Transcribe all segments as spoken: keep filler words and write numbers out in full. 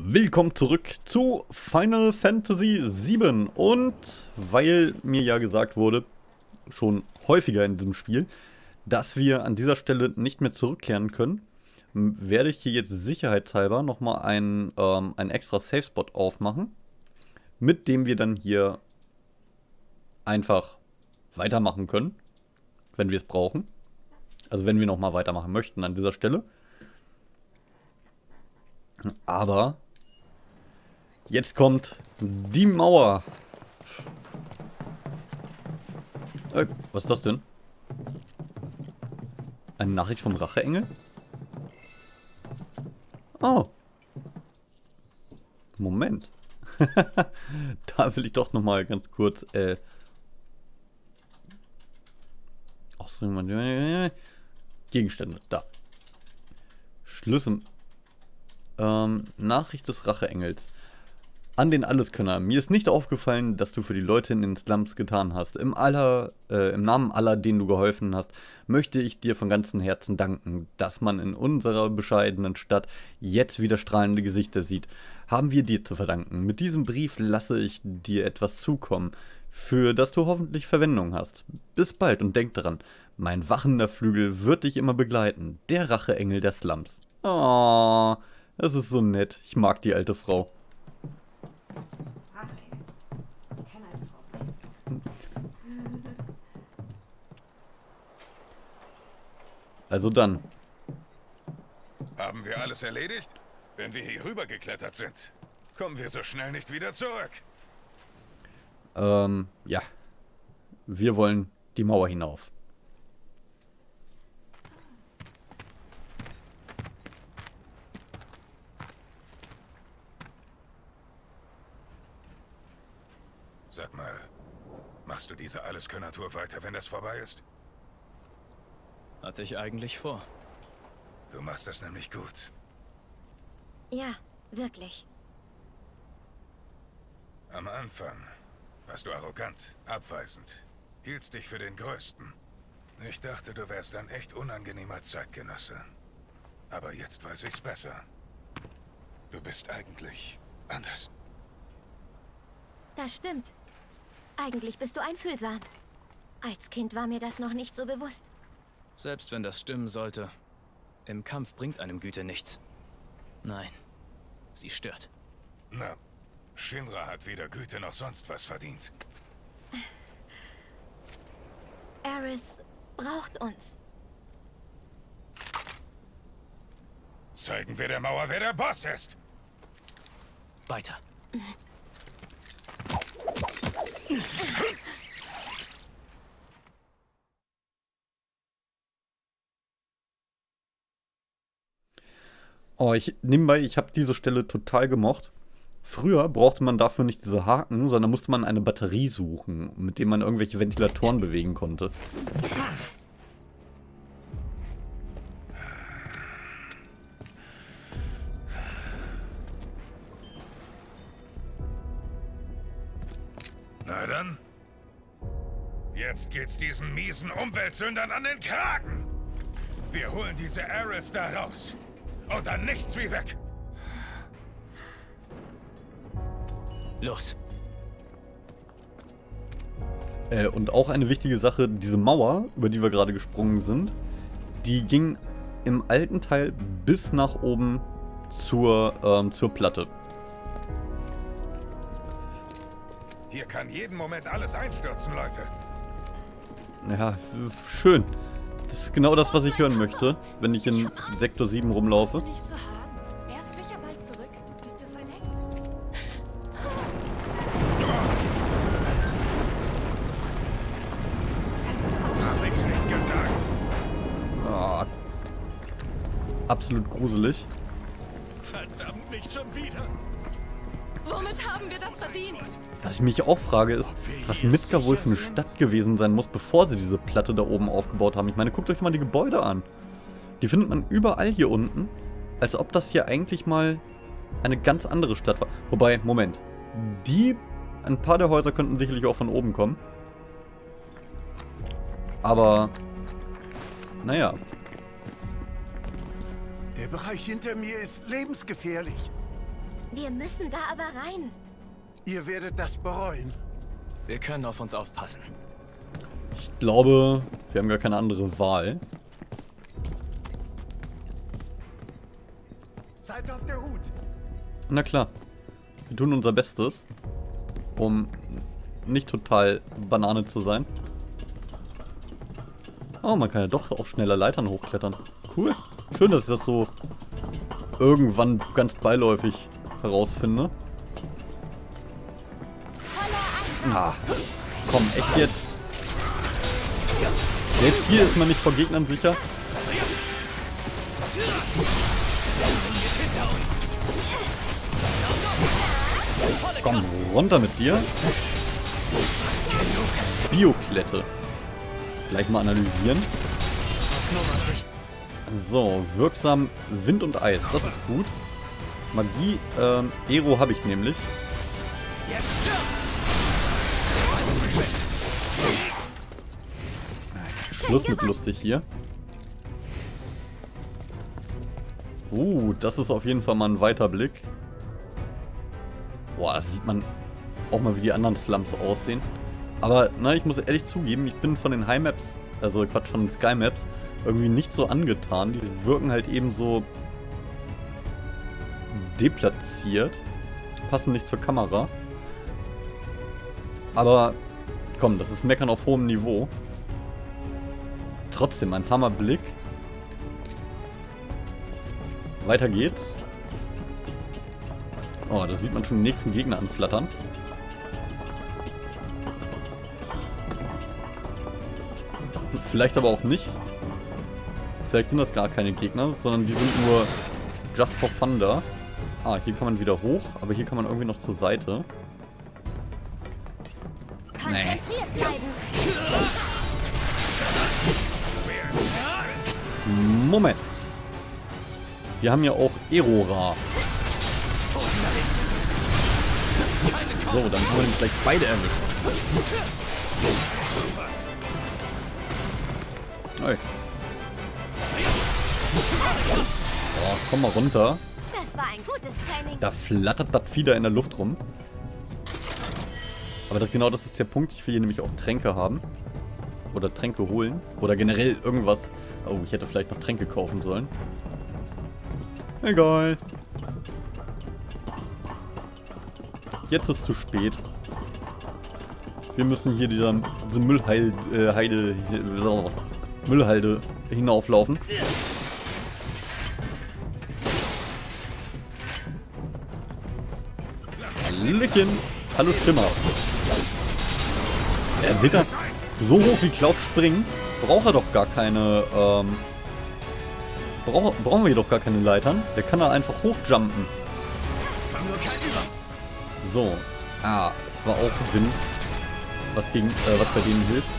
Willkommen zurück zu Final Fantasy sieben. Und weil mir ja gesagt wurde, schon häufiger in diesem Spiel, dass wir an dieser Stelle nicht mehr zurückkehren können, werde ich hier jetzt sicherheitshalber nochmal einen, ähm, einen extra Safe-Spot aufmachen, mit dem wir dann hier einfach weitermachen können, wenn wir es brauchen. Also wenn wir nochmal weitermachen möchten an dieser Stelle. Aber jetzt kommt die Mauer. Äh, was ist das denn? Eine Nachricht vom Racheengel? Oh. Moment. Da will ich doch noch mal ganz kurz äh Gegenstände, da. Schlüssel. Ähm, Nachricht des Racheengels. An den Alleskönner. Mir ist nicht aufgefallen, dass du für die Leute in den Slums getan hast. Im, aller, äh, im Namen aller, denen du geholfen hast, möchte ich dir von ganzem Herzen danken, dass man in unserer bescheidenen Stadt jetzt wieder strahlende Gesichter sieht. Haben wir dir zu verdanken. Mit diesem Brief lasse ich dir etwas zukommen, für das du hoffentlich Verwendung hast. Bis bald und denk daran, mein wachender Flügel wird dich immer begleiten. Der Racheengel der Slums. Oh, das ist so nett. Ich mag die alte Frau. Also dann. Haben wir alles erledigt? Wenn wir hier rüber geklettert sind, kommen wir so schnell nicht wieder zurück. Ähm, ja. Wir wollen die Mauer hinauf. Sag mal, machst du diese Alleskönner-Tour weiter, wenn das vorbei ist? Hatte ich eigentlich vor. Du machst das nämlich gut. Ja, wirklich. Am Anfang warst du arrogant, abweisend, hieltst dich für den Größten. Ich dachte, du wärst ein echt unangenehmer Zeitgenosse. Aber jetzt weiß ich's besser. Du bist eigentlich anders. Das stimmt. Eigentlich bist du einfühlsam. Als Kind war mir das noch nicht so bewusst. Selbst wenn das stimmen sollte, im Kampf bringt einem Güte nichts. Nein, sie stört. Na, Shinra hat weder Güte noch sonst was verdient. Aeris braucht uns. Zeigen wir der Mauer, wer der Boss ist. Weiter. Oh, ich nebenbei, ich habe diese Stelle total gemocht. Früher brauchte man dafür nicht diese Haken, sondern musste man eine Batterie suchen, mit dem man irgendwelche Ventilatoren bewegen konnte. Na dann. Jetzt geht's diesen miesen Umweltsündern an den Kragen. Wir holen diese Aeris da raus. Und dann nichts wie weg. Los. Äh, und auch eine wichtige Sache, diese Mauer, über die wir gerade gesprungen sind, die ging im alten Teil bis nach oben zur, ähm, zur Platte. Hier kann jeden Moment alles einstürzen, Leute. Ja, schön. Das ist genau das, was ich hören möchte, wenn ich in Sektor sieben rumlaufe. Nicht zu haben. Er ist sicher bald zurück. Bist du verletzt? Kannst du Hab ich's nicht gesagt? Ah, absolut gruselig. Verdammt, nicht schon wieder. Womit haben wir das verdient? Was ich mich auch frage ist, was Midgar wohl für eine Stadt gewesen sein muss, bevor sie diese Platte da oben aufgebaut haben. Ich meine, guckt euch mal die Gebäude an. Die findet man überall hier unten, als ob das hier eigentlich mal eine ganz andere Stadt war. Wobei, Moment, die, ein paar der Häuser könnten sicherlich auch von oben kommen. Aber, naja. Der Bereich hinter mir ist lebensgefährlich. Wir müssen da aber rein. Ihr werdet das bereuen. Wir können auf uns aufpassen. Ich glaube, wir haben gar keine andere Wahl. Seid auf der Hut. Na klar. Wir tun unser Bestes, um nicht total Banane zu sein. Oh, man kann ja doch auch schneller Leitern hochklettern. Cool. Schön, dass ich das so irgendwann ganz beiläufig herausfinde. Ah, komm, echt jetzt? Selbst hier ist man nicht vor Gegnern sicher. Komm, runter mit dir. Bioklette. Gleich mal analysieren. So, wirksam Wind und Eis. Das ist gut. Magie, ähm, Aero habe ich nämlich. Schluss mit lustig hier. Uh, das ist auf jeden Fall mal ein weiter Blick. Boah, das sieht man auch mal, wie die anderen Slums aussehen. Aber, na, ich muss ehrlich zugeben, ich bin von den High Maps, also Quatsch, von den Sky Maps, irgendwie nicht so angetan. Die wirken halt eben so deplatziert. Passen nicht zur Kamera. Aber, komm, das ist Meckern auf hohem Niveau. Trotzdem, ein Hammerblick. Weiter geht's. Oh, da sieht man schon den nächsten Gegner anflattern. Vielleicht aber auch nicht. Vielleicht sind das gar keine Gegner, sondern die sind nur just for fun da. Ah, hier kann man wieder hoch, aber hier kann man irgendwie noch zur Seite. Nee. Moment. Wir haben ja auch Aerora. So, dann haben wir den gleich beide erwischt. Hey. Oh, komm mal runter. Das war ein gutes Training. Da flattert das Vieh da in der Luft rum. Aber das, genau das ist der Punkt. Ich will hier nämlich auch Tränke haben. Oder Tränke holen. Oder generell irgendwas. Oh, ich hätte vielleicht noch Tränke kaufen sollen. Egal. Jetzt ist zu spät. Wir müssen hier dieser, diese Müllheide, äh, Heide, äh, Müllhalde hinauflaufen. Hallöchen. Hallo Schimmer. Er sieht das so hoch wie Cloud springt. Braucht er doch gar keine, ähm... Brauch, brauchen wir hier doch gar keine Leitern. Der kann da einfach hochjumpen. So. Ah, es war auch Wind. Was gegen, äh, was bei denen hilft.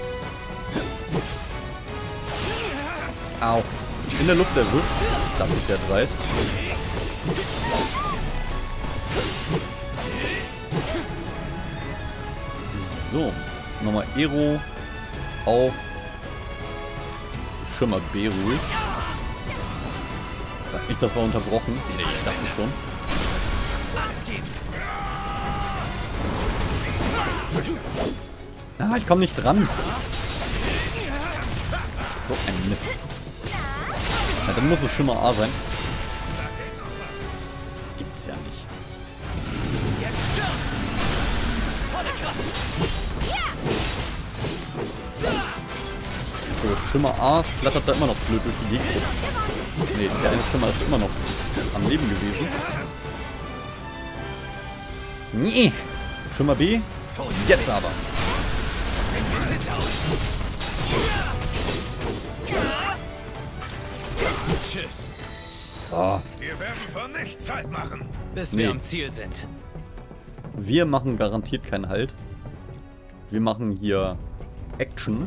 Au. In der Luft erwischt. Das ist der dreist. So. Nochmal Aero auf Schimmer Beru. Sag nicht, das war unterbrochen. Nee, ich dachte schon. Ah, ich komme nicht dran. So ein Mist. Ja, dann muss es Schimmer A sein. Gibt's ja nicht. So, Schimmer A flattert da immer noch blöd durch die Gegend. Ne, der eine Schimmer ist immer noch am Leben gewesen. Nee. Schimmer B. Jetzt aber. So. Wir werden von nichts Halt machen. Bis Nee. wir am Ziel sind. Wir machen garantiert keinen Halt. Wir machen hier Action.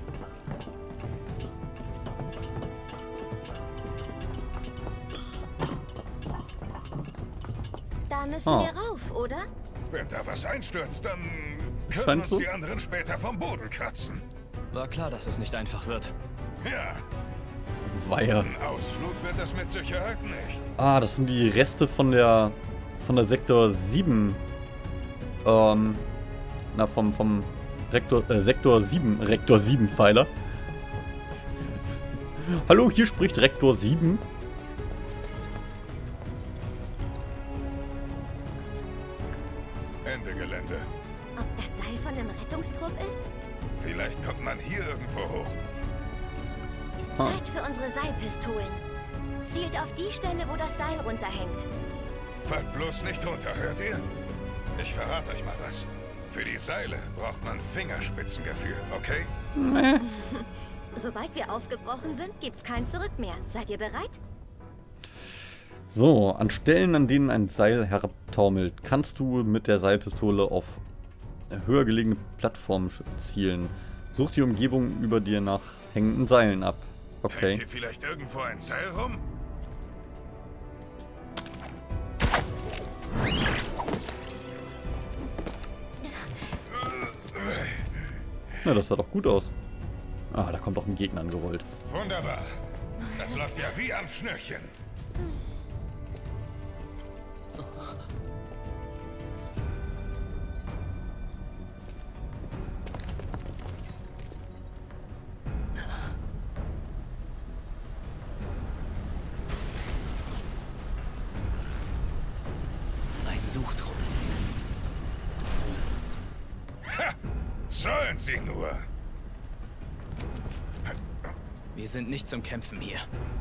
Da müssen Ah. wir rauf, oder? Wenn da was einstürzt, dann können Scheint uns so. die anderen später vom Boden kratzen. War klar, dass es nicht einfach wird. Ja, Weiher. ein Ausflug wird das mit Sicherheit nicht. Ah, das sind die Reste von der von der Sektor sieben, ähm, na, vom, vom Rektor, äh, Sektor sieben, Rektor sieben Pfeiler. Hallo, hier spricht Rektor sieben. Ende Gelände. Ob das Seil von dem Rettungstrupp ist? Vielleicht kommt man hier irgendwo hoch. Ah. Zeit für unsere Seilpistolen. Zielt auf die Stelle, wo das Seil runterhängt. Fallt bloß nicht runter, hört ihr? Ich verrate euch mal was. Für die Seile braucht man Fingerspitzengefühl, okay? Sobald wir aufgebrochen sind, gibt's kein Zurück mehr. Seid ihr bereit? So, an Stellen, an denen ein Seil herabtaumelt, kannst du mit der Seilpistole auf höher gelegene Plattformen zielen. Such die Umgebung über dir nach hängenden Seilen ab. Hängt Okay. hier vielleicht irgendwo ein Seil rum? Na, das sah doch gut aus. Ah, da kommt doch ein Gegner angerollt. Wunderbar. Das läuft ja wie am Schnürchen. Ein Suchtrupp. Sollen sie nur? Wir sind nicht zum Kämpfen hier.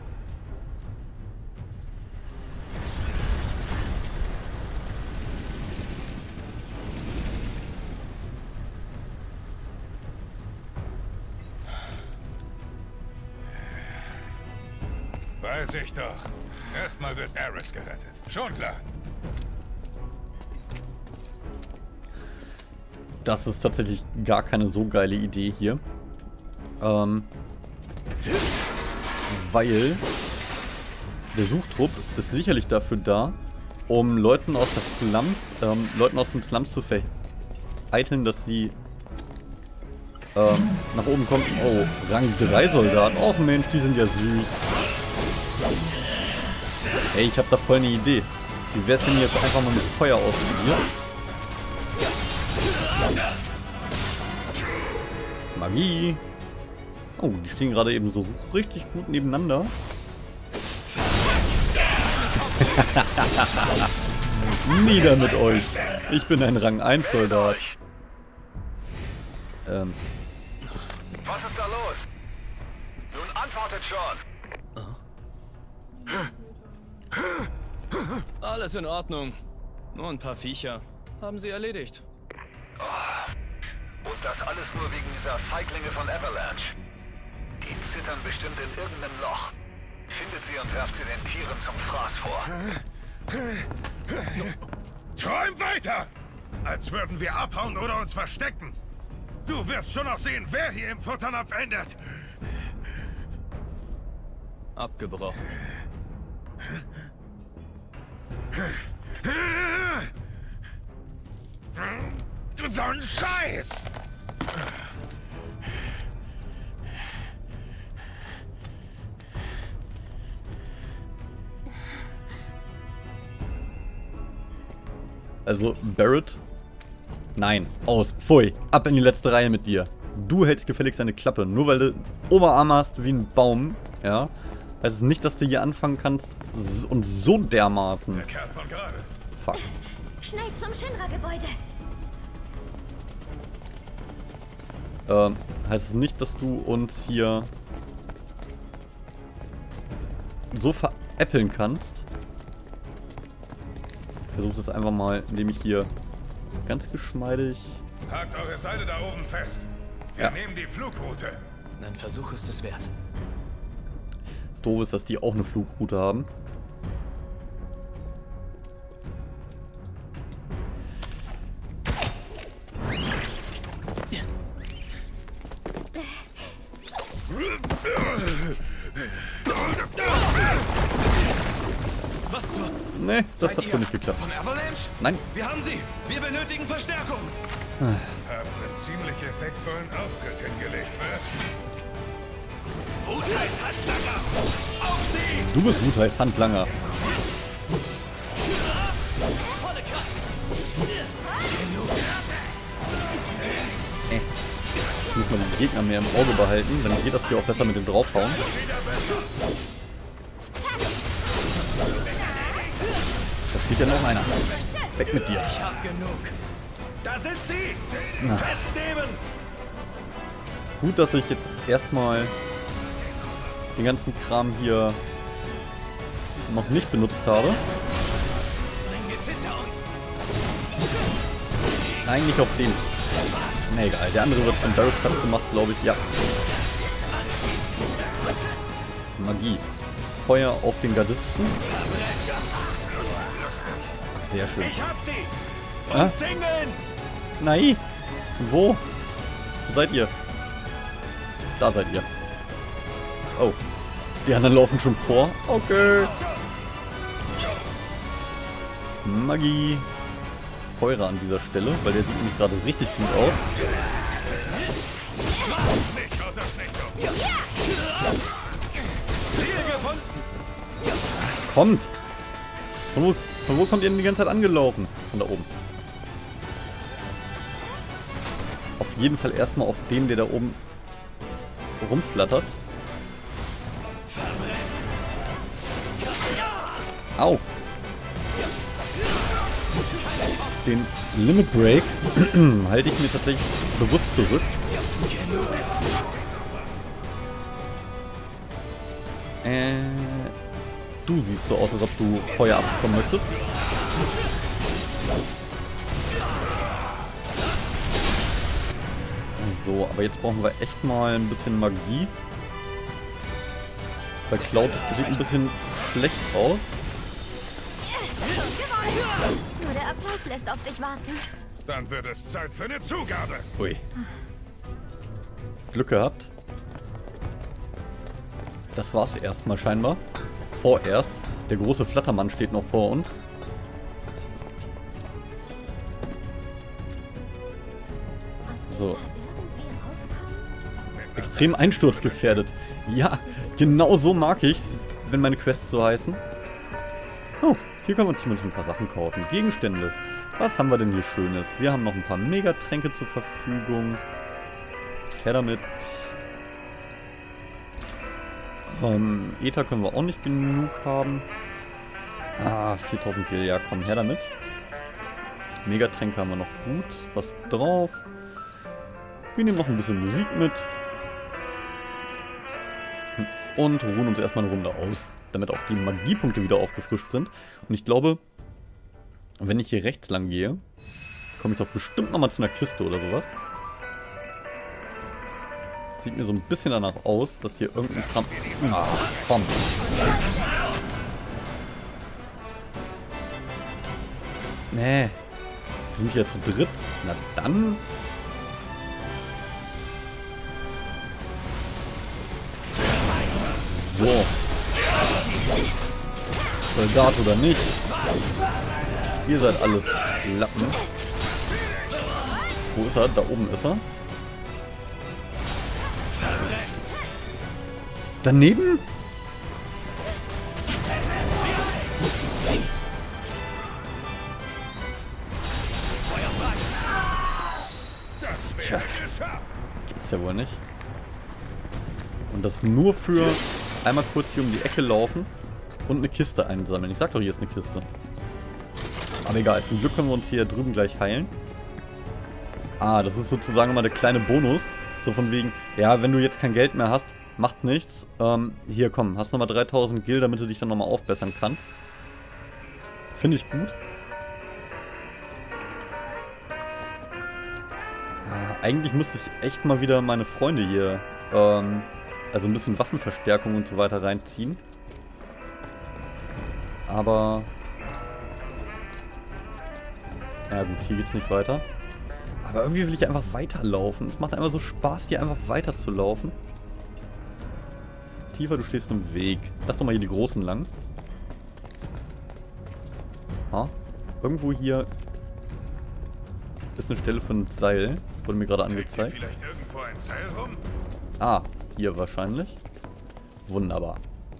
Weiß ich doch. Erstmal wird Ares gerettet. Schon klar. Das ist tatsächlich gar keine so geile Idee hier. Ähm, weil der Suchtrupp ist sicherlich dafür da, um Leuten aus der Slums, ähm, Leuten aus den Slums zu vereiteln, dass sie ähm, nach oben kommen. Oh, Rang drei Soldaten. Och Mensch, die sind ja süß. Ey, ich habe da voll eine Idee. Wie wär's denn jetzt einfach mal mit Feuer ausprobieren? Magie. Oh, die stehen gerade eben so richtig gut nebeneinander. Nieder mit euch. Ich bin ein Rang eins Soldat. Ähm. Was ist da los? Nun antwortet schon. Alles in Ordnung. Nur ein paar Viecher. Haben sie erledigt. Und das alles nur wegen dieser Feiglinge von Avalanche. Die zittern bestimmt in irgendeinem Loch. Findet sie und werft sie den Tieren zum Fraß vor. Träum weiter! Als würden wir abhauen oder uns verstecken. Du wirst schon noch sehen, wer hier im Futternapf endet. Abgebrochen. Du so ein Scheiß! Also, Barrett? Nein. Aus. Pfui. Ab in die letzte Reihe mit dir. Du hältst gefälligst deine Klappe. Nur weil du Oberarme hast wie ein Baum, ja, heißt es nicht, dass du hier anfangen kannst und so dermaßen. Der Kerl von gerade. Fuck. Schnell zum Shinra-Gebäude. Ähm, heißt es nicht, dass du uns hier so veräppeln kannst. Ich versuche das einfach mal, indem ich hier ganz geschmeidig... Hakt eure Seile da oben fest. Wir Ja. nehmen die Flugroute. Ein Versuch ist es wert. Das Doofe ist, dass die auch eine Flugroute haben. Was zur... Nee, das Seid hat ihr wohl nicht geklappt. von Avalanche? Nein. Wir haben sie. Wir benötigen Verstärkung. Haben einen ziemlich effektvollen Auftritt hingelegt, was? Wutais Handlanger. Auf sie! Du bist Wutais Handlanger. Gegner mehr im Auge behalten. Dann geht das hier auch besser mit dem Draufhauen. Das geht ja noch einer. Weg mit dir. Ich hab genug. Da sind sie! Na. Festnehmen! Gut, dass ich jetzt erstmal den ganzen Kram hier noch nicht benutzt habe. Bring es hinter uns! Eigentlich auf den. Na egal, der andere wird von Direct Cut gemacht, glaube ich. Ja. Magie. Feuer auf den Gardisten. Sehr schön. Ich hab sie! Ah? Und singen! Nein! Wo? Wo seid ihr? Da seid ihr. Oh. Die anderen laufen schon vor. Okay. Magie. Feuer an dieser Stelle, weil der sieht nämlich gerade richtig gut aus. Mich haut das nicht um. Ziel gefunden! Kommt! Von wo, von wo kommt ihr denn die ganze Zeit angelaufen? Von da oben. Auf jeden Fall erstmal auf den, der da oben rumflattert. Au! Den Limit Break halte ich mir tatsächlich bewusst zurück. Äh, du siehst so aus, als ob du Feuer abbekommen möchtest. So, aber jetzt brauchen wir echt mal ein bisschen Magie. Weil Cloud sieht ein bisschen schlecht aus. Nur der Applaus lässt auf sich warten. Dann wird es Zeit für eine Zugabe. Ui. Glück gehabt. Das war's erstmal scheinbar. Vorerst. Der große Flattermann steht noch vor uns. So. Extrem einsturzgefährdet. Ja, genau so mag ich's, wenn meine Quests so heißen. Oh, hier können wir zumindest ein paar Sachen kaufen. Gegenstände. Was haben wir denn hier Schönes? Wir haben noch ein paar Megatränke zur Verfügung. Her damit. Ähm, Ether können wir auch nicht genug haben. Ah, viertausend Gil, ja, komm, her damit. Megatränke haben wir noch gut. Was drauf? Wir nehmen noch ein bisschen Musik mit. Und ruhen uns erstmal eine Runde aus, damit auch die Magiepunkte wieder aufgefrischt sind. Und ich glaube, wenn ich hier rechts lang gehe, komme ich doch bestimmt nochmal zu einer Kiste oder sowas. Sieht mir so ein bisschen danach aus, dass hier irgendein Kram... Ah, komm. Nee. Wir sind hier zu dritt. Na dann... So. Soldat oder nicht. Ihr seid alles Lappen. Wo ist er? Da oben ist er. Daneben? Tja. Gibt's ja wohl nicht. Und das nur für einmal kurz hier um die Ecke laufen und eine Kiste einsammeln. Ich sag doch, hier ist eine Kiste. Aber egal, zum Glück können wir uns hier drüben gleich heilen. Ah, das ist sozusagen immer der kleine Bonus. So von wegen, ja, wenn du jetzt kein Geld mehr hast, macht nichts. Ähm, hier, komm, hast nochmal dreitausend Gil, damit du dich dann nochmal aufbessern kannst. Finde ich gut. Ah, eigentlich müsste ich echt mal wieder meine Freunde hier, ähm, also ein bisschen Waffenverstärkung und so weiter reinziehen. Aber... Ja gut, hier geht's nicht weiter. Aber irgendwie will ich einfach weiterlaufen. Es macht einfach so Spaß, hier einfach weiter zu laufen. Tiefer, du stehst im Weg. Lass doch mal hier die Großen lang. Ha? Irgendwo hier ist eine Stelle für ein Seil. Wurde mir gerade angezeigt. Vielleicht irgendwo ein Seil rum? Ah, hier wahrscheinlich. Wunderbar.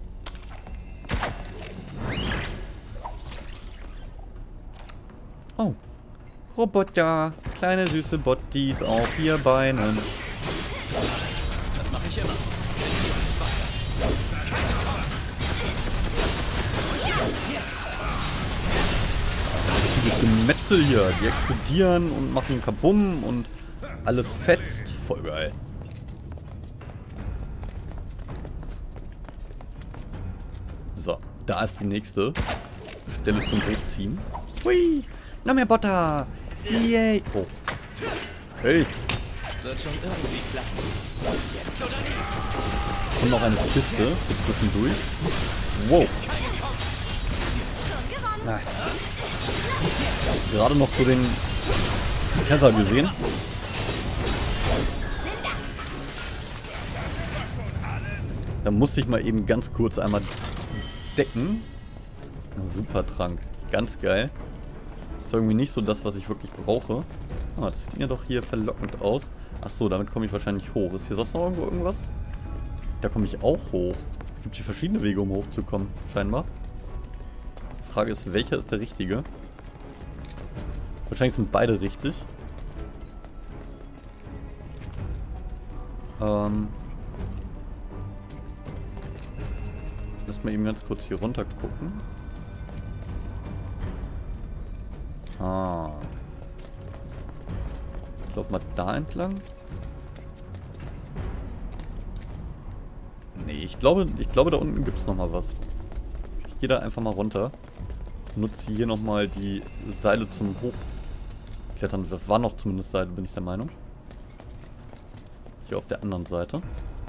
Oh. Roboter. Kleine süße Bottis auf vier Beinen. Gemetzel hier. Die explodieren und machen Kabum und alles fetzt. Voll geil. So, da ist die nächste Stelle zum Hochziehen. Hui, noch mehr Butter. Yay. Oh. Hey. Wird schon irgendwie klappen. Jetzt oder nicht? Und noch eine Kiste für zwischendurch. Wow. Ah. Gerade noch so den Treffer gesehen. Da musste ich mal eben ganz kurz einmal decken. Super Trank. Ganz geil. Ist irgendwie nicht so das, was ich wirklich brauche. Ah, das sieht mir doch hier verlockend aus. Achso, damit komme ich wahrscheinlich hoch. Ist hier sonst noch irgendwo irgendwas? Da komme ich auch hoch. Es gibt hier verschiedene Wege, um hochzukommen, scheinbar. Die Frage ist, welcher ist der richtige? Wahrscheinlich sind beide richtig. Ähm... Lass mal eben ganz kurz hier runter gucken. Ah. Ich glaube mal da entlang. Nee, ich glaube, ich glaube da unten gibt es nochmal was. Ich gehe da einfach mal runter. Nutze hier nochmal die Seile zum Hochklettern. Das waren noch zumindest Seile, bin ich der Meinung. Hier auf der anderen Seite.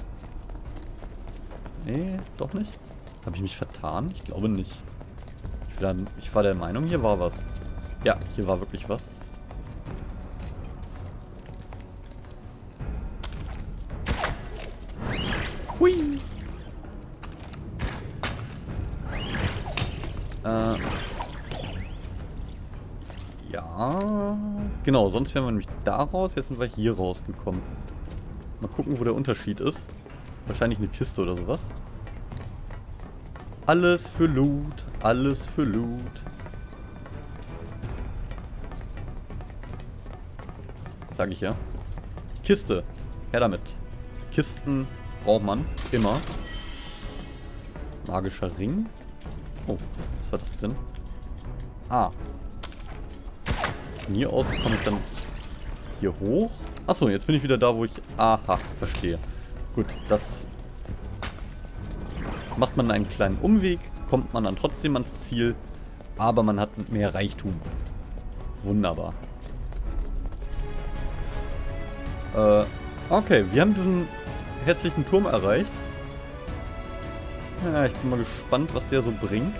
Nee, doch nicht. Habe ich mich vertan? Ich glaube nicht. Ich war, ich war der Meinung, hier war was. Ja, hier war wirklich was. Hui! Äh. Ja. Genau, sonst wären wir nämlich da raus. Jetzt sind wir hier rausgekommen. Mal gucken, wo der Unterschied ist. Wahrscheinlich eine Kiste oder sowas. Alles für Loot. Alles für Loot. Sag ich ja. Kiste. Her damit. Kisten braucht man immer. Magischer Ring. Oh, was war das denn? Ah. Von hier aus komme ich dann hier hoch. Achso, jetzt bin ich wieder da, wo ich... Aha, verstehe. Gut, das... Macht man einen kleinen Umweg, kommt man dann trotzdem ans Ziel, aber man hat mehr Reichtum. Wunderbar. Äh, okay, wir haben diesen hässlichen Turm erreicht. Ja, ich bin mal gespannt, was der so bringt.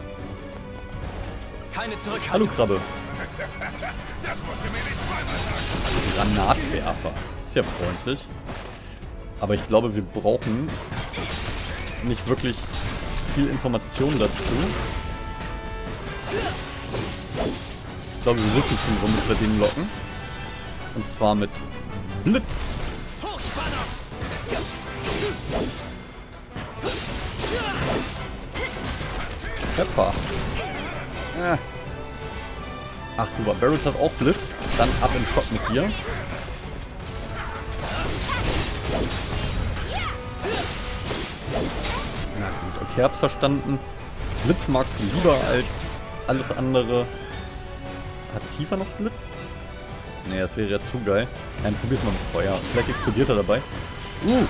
Keine Zurückhaltung. Hallo Krabbe. Das musst du mir nicht zweimal sagen. Granatwerfer. Ist ja freundlich. Aber ich glaube, wir brauchen nicht wirklich viel Information dazu. Ich glaube, wir wissen schon, womit wir den locken. Und zwar mit Blitz. Pepper. Ah. Ach super, Barrett hat auch Blitz. Dann ab in Shot mit dir. Na gut, okay, hab's verstanden. Blitz magst du lieber als alles andere. Hat Tifa noch Blitz? Ne, das wäre ja zu geil. Nein, probier's mal mit Feuer. Vielleicht explodiert er dabei. Uh!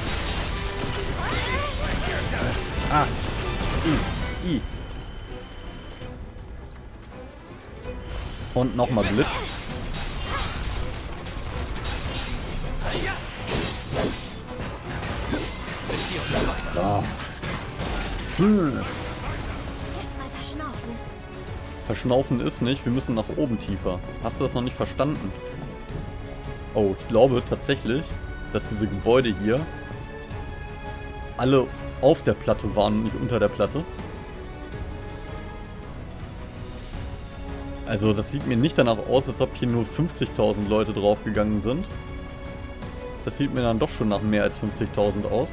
Ah! I! I! Und nochmal Blitz. So. Hm. Erstmal verschnaufen. Verschnaufen ist nicht, wir müssen nach oben tiefer. Hast du das noch nicht verstanden? Oh, ich glaube tatsächlich, dass diese Gebäude hier alle auf der Platte waren und nicht unter der Platte. Also das sieht mir nicht danach aus, als ob hier nur fünfzigtausend Leute draufgegangen sind. Das sieht mir dann doch schon nach mehr als fünfzigtausend aus.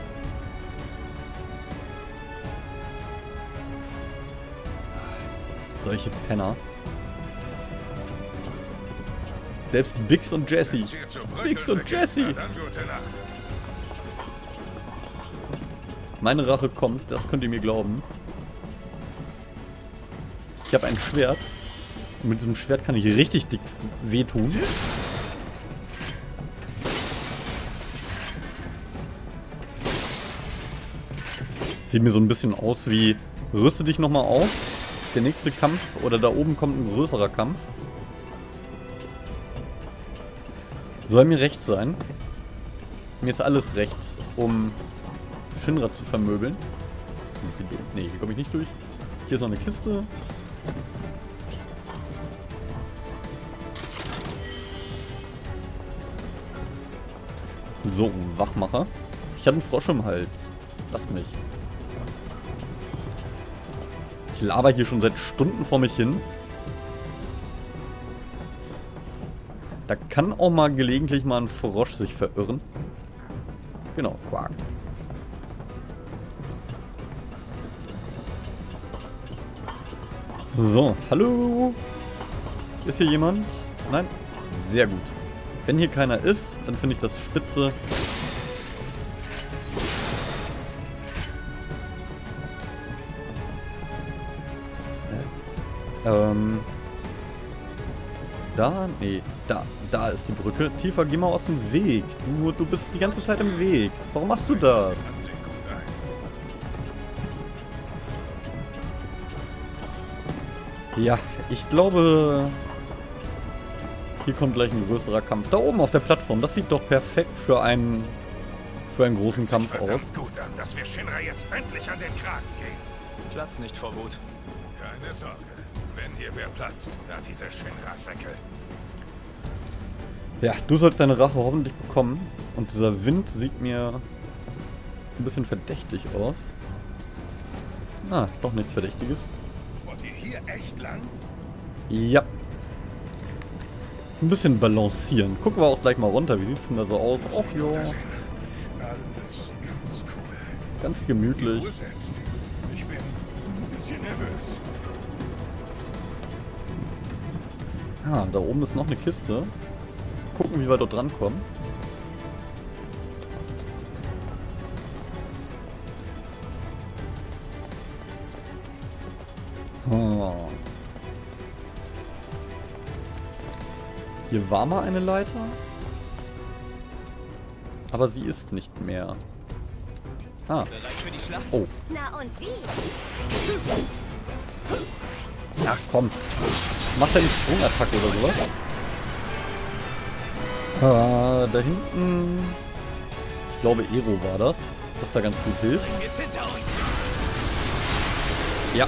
Solche Penner. Selbst Biggs und Jesse. Biggs und Jesse. Dann gute Nacht. Meine Rache kommt, das könnt ihr mir glauben. Ich habe ein Schwert. Und mit diesem Schwert kann ich richtig dick wehtun. Sieht mir so ein bisschen aus wie, rüste dich nochmal auf. Der nächste Kampf, oder da oben kommt ein größerer Kampf. Soll mir recht sein. Mir ist alles recht, um Shinra zu vermöbeln. Ne, hier komme ich nicht durch. Hier ist noch eine Kiste. So, Wachmacher. Ich habe einen Frosch im Hals. Lass mich. Ich laber hier schon seit Stunden vor mich hin. Da kann auch mal gelegentlich mal ein Frosch sich verirren. Genau, Quark. So, hallo? Ist hier jemand? Nein? Sehr gut. Wenn hier keiner ist, dann finde ich das spitze. Äh, ähm. Da? Nee, da. Da ist die Brücke. Tifa, geh mal aus dem Weg. Du, du bist die ganze Zeit im Weg. Warum machst du das? Ja, ich glaube, hier kommt gleich ein größerer Kampf. Da oben auf der Plattform, das sieht doch perfekt für einen, für einen großen Kampf aus. Gut an, dass wir Shinra jetzt endlich an den Kragen gehen. Platz nicht vor Wut. Keine Sorge, wenn hier wer platzt, da diese Shinra-Säcke. Ja, du sollst deine Rache hoffentlich bekommen. Und dieser Wind sieht mir ein bisschen verdächtig aus. Ah, doch nichts Verdächtiges. Wollt ihr hier echt lang? Ja. Ein bisschen balancieren. Gucken wir auch gleich mal runter. Wie sieht's denn da so aus? Och, jo. Alles ganz cool. Ganz gemütlich. Selbst. Ich bin ein bisschen nervös. Ah, da oben ist noch eine Kiste. Gucken, wie wir dort drankommen. Oh. Hier war mal eine Leiter. Aber sie ist nicht mehr. Ah. Oh. Na und wie? Ach komm. Macht er eine Sprungattacke oder sowas? Ah, da hinten. Ich glaube, Ero war das. Was da ganz gut hilft. Ja.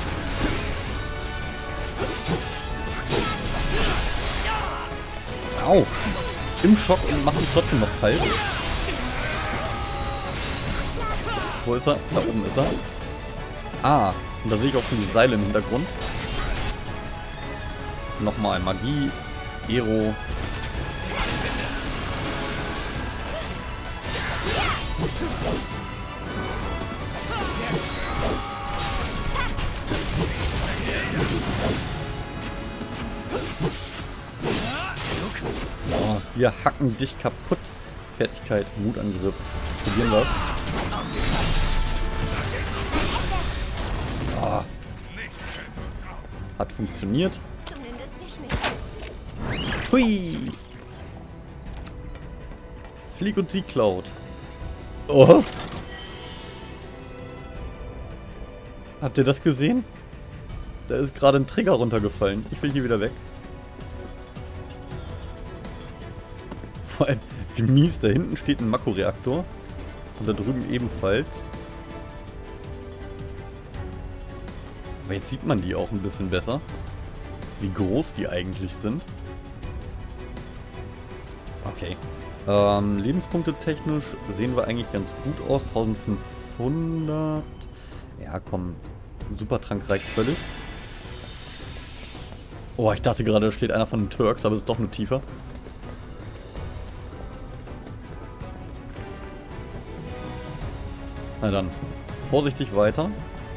Au. Im Schock und macht ihn trotzdem noch kalt. Wo ist er? Da oben ist er. Ah, und da sehe ich auch schon die Seile im Hintergrund. Nochmal Magie. Ero. Oh, wir hacken dich kaputt. Fertigkeit, Wutangriff. Probieren wir. Oh. Hat funktioniert. Hui. Flieg und Sieg Cloud. Oh. Habt ihr das gesehen? Da ist gerade ein Trigger runtergefallen. Ich will hier wieder weg. Vor allem, wie mies. Da hinten steht ein Mako-Reaktor. Und da drüben ebenfalls. Aber jetzt sieht man die auch ein bisschen besser. Wie groß die eigentlich sind. Okay. Ähm, Lebenspunkte technisch sehen wir eigentlich ganz gut aus. eintausendfünfhundert. Ja, komm. Supertrank reicht völlig. Oh, ich dachte gerade, da steht einer von den Turks, aber es ist doch nur tiefer. Na dann, vorsichtig weiter.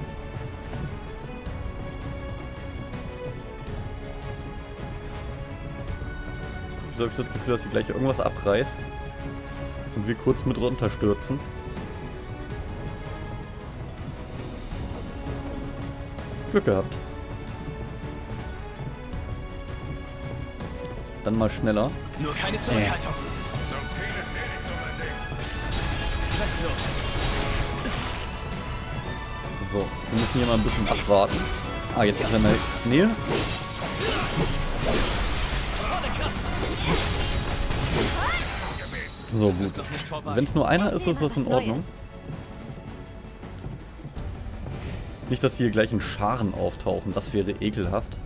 So habe ich das Gefühl, dass hier gleich irgendwas abreißt und wir kurz mit runterstürzen. Glück gehabt. dann mal schneller. Nur keine Zurückhaltung. Zum Telefon, zum Los. So, wir müssen hier mal ein bisschen abwarten. Ah, jetzt ist er in der Nähe. So, gut. Wenn es nur einer ist, ist das in Ordnung. Nicht, dass hier gleich in Scharen auftauchen. Das wäre ekelhaft.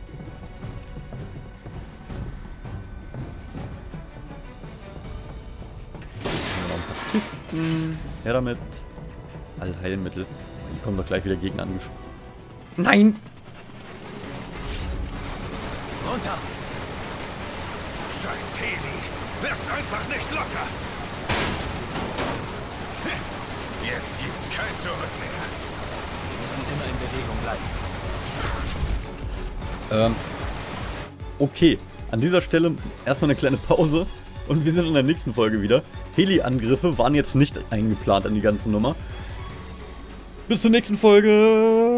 Noch ein paar Kisten. Her damit. Allheilmittel. Hier kommen doch gleich wieder Gegner angesprochen. Nein! Runter! Scheiß Heli! Lasst einfach nicht locker! Jetzt gibt's kein Zurück mehr. Wir müssen immer in Bewegung bleiben. Ähm. Okay. An dieser Stelle erstmal eine kleine Pause. Und wir sind in der nächsten Folge wieder. Heli-Angriffe waren jetzt nicht eingeplant an die ganze Nummer. Bis zur nächsten Folge.